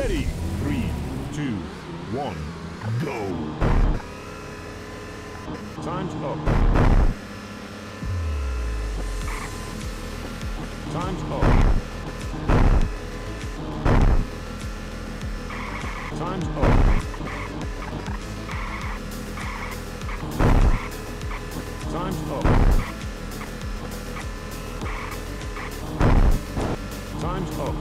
Ready? 3, 2, 1, go! Time's up. Time's up. Time's up. Time's up. Time's up.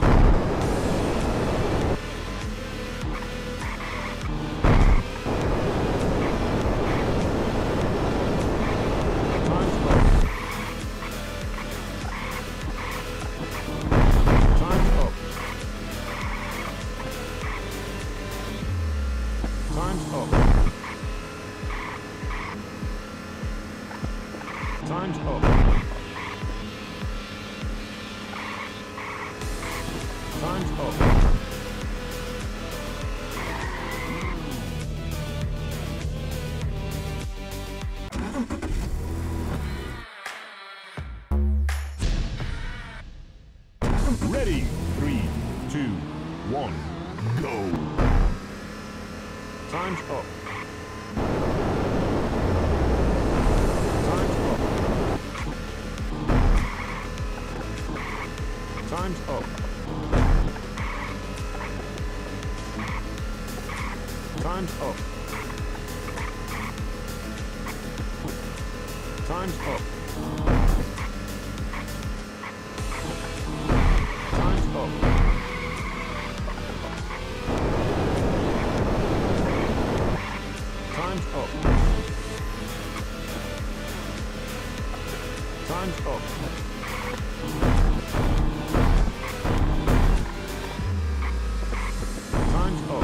Time's up. Time's up. Time's up. Ready? 3, 2, 1, go! Time's up. Time's up. Time's up. Time's up. Time's up. Time's up. Time's up. Time's up. Time's up.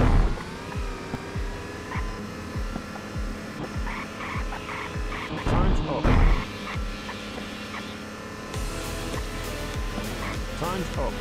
Time's up. Time's up.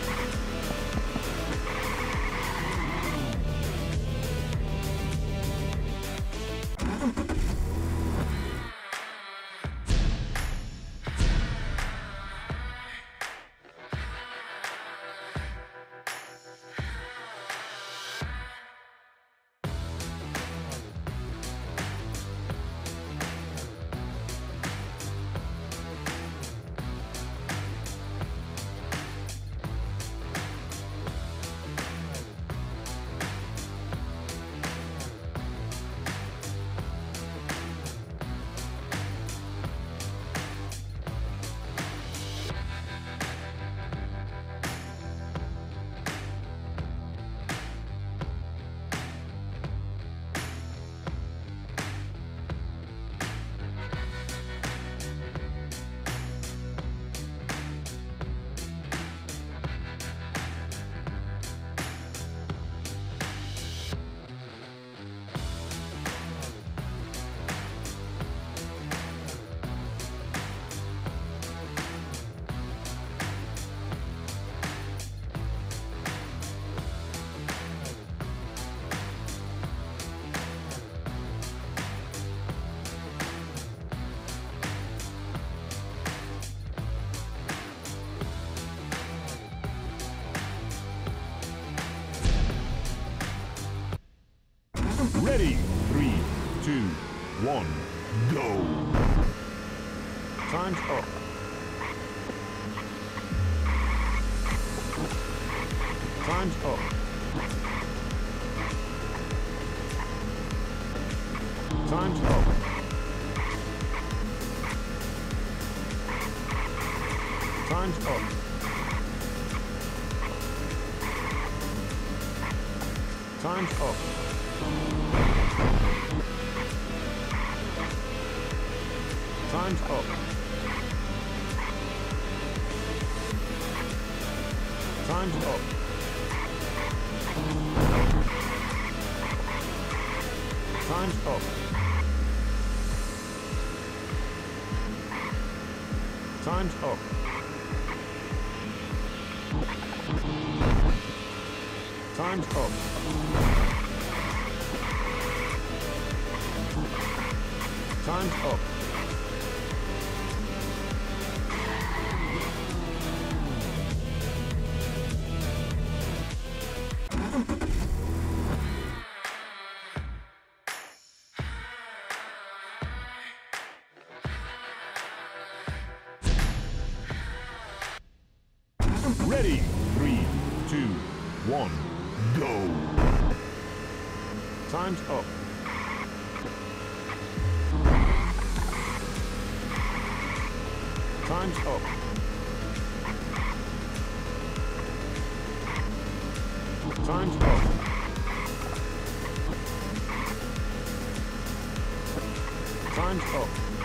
Ready? 3, 2, 1, go! Time's up. Time's up. Time's up. Time's up. Time's up. Time's up. Time's up. Time's up. Time's up. Time's up. Time's up. go. Time's up. Time's up. Time's up. Time's up.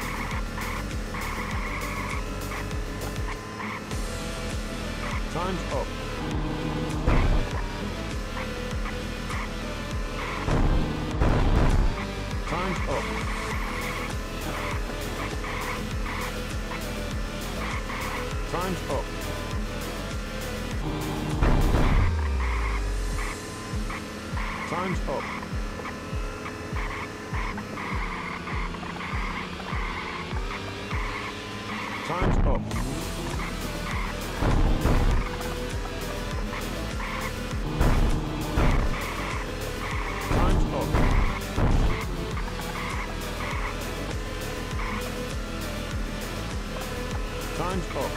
Time's up. Time's up. Time's up. Time's up. Time's up. Time's up. Time's up.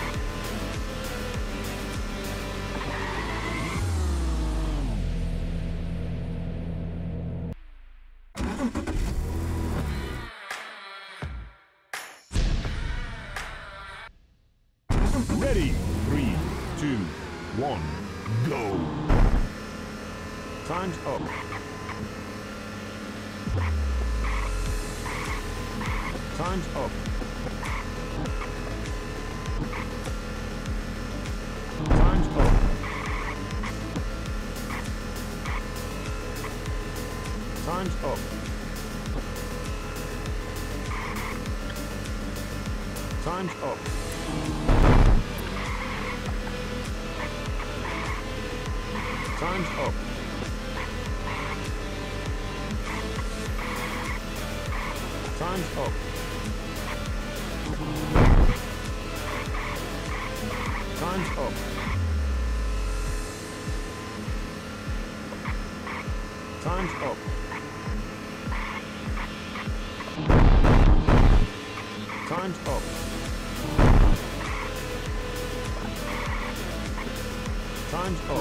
Ready, 3, 2, 1, go. Time's up. Time's up. Time's up. Time's up. Time's up. Time's up. Time's up. Time's up. Time's up. Time's up. Time's up.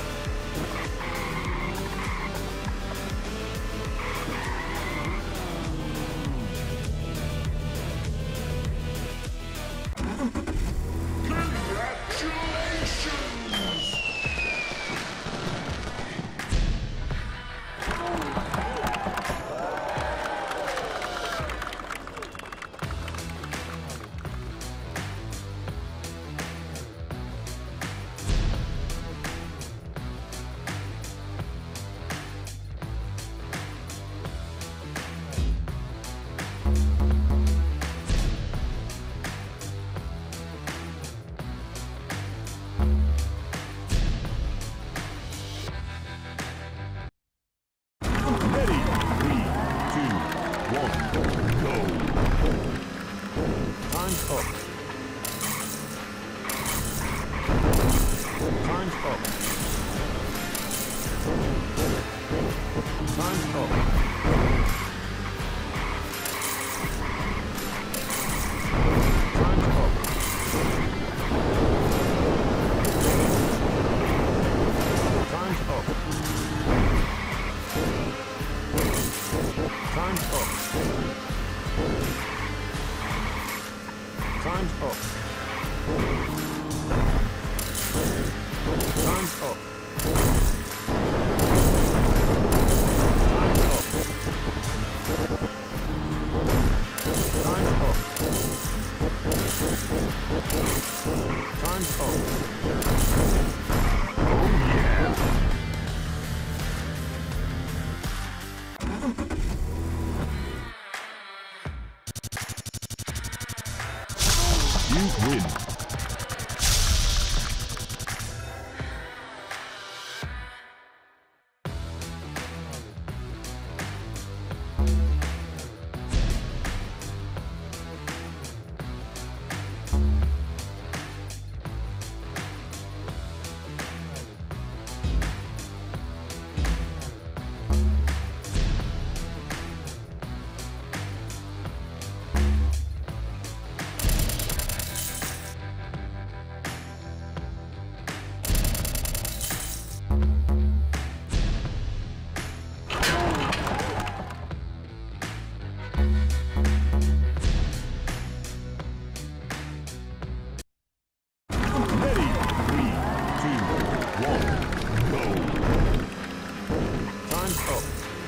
Time's up. up.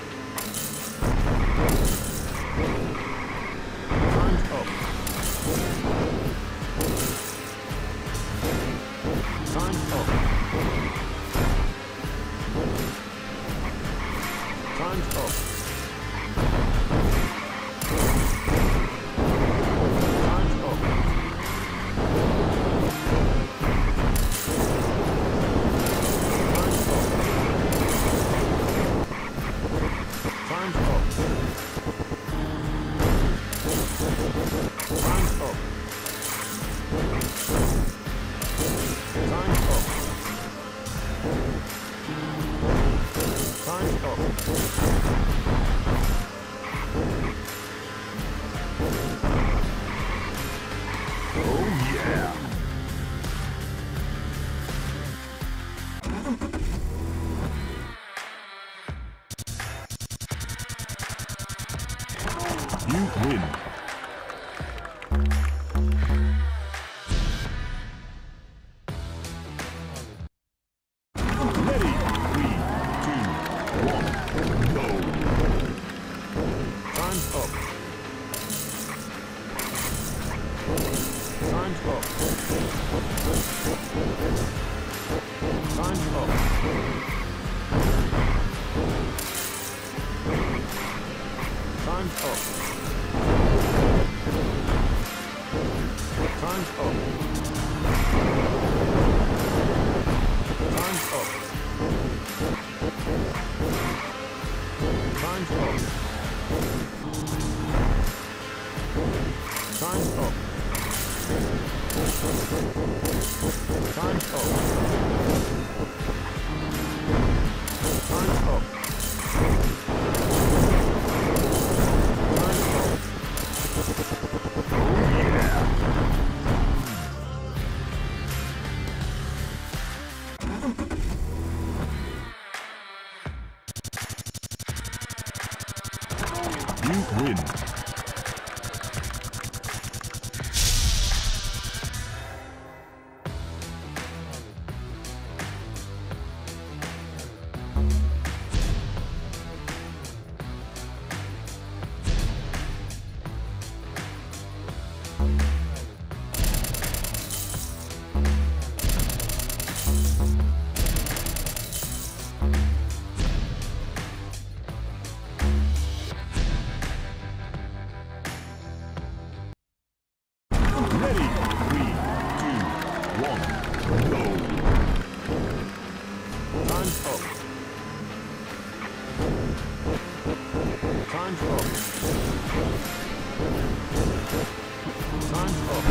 Time's up. Time's up. Time's up. You win. Ready? 3, 2, 1, go. Time's up. Time's up. Time's up. Time's up. Time's up. Time's up. Time's up. Time's up. Time's up. Time's up. You win. Ready? 3, 2, 1, go. Time's up. Time's up. Time's up.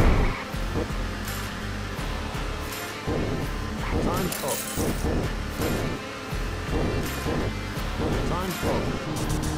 Time's up. Time's up.